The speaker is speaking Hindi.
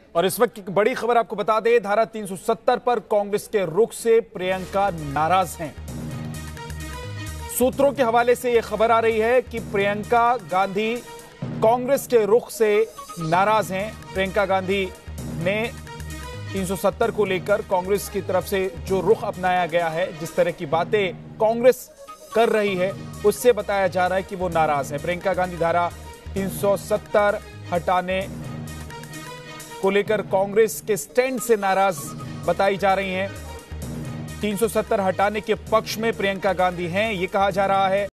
और इस वक्त की बड़ी खबर आपको बता दें, धारा 370 पर कांग्रेस के रुख से प्रियंका नाराज हैं। सूत्रों के हवाले से यह खबर आ रही है कि प्रियंका गांधी कांग्रेस के रुख से नाराज हैं। प्रियंका गांधी ने 370 को लेकर कांग्रेस की तरफ से जो रुख अपनाया गया है, जिस तरह की बातें कांग्रेस कर रही है, उससे बताया जा रहा है कि वो नाराज है। प्रियंका गांधी धारा 370 हटाने को लेकर कांग्रेस के स्टैंड से नाराज बताई जा रही हैं। 370 हटाने के पक्ष में प्रियंका गांधी हैं, ये कहा जा रहा है।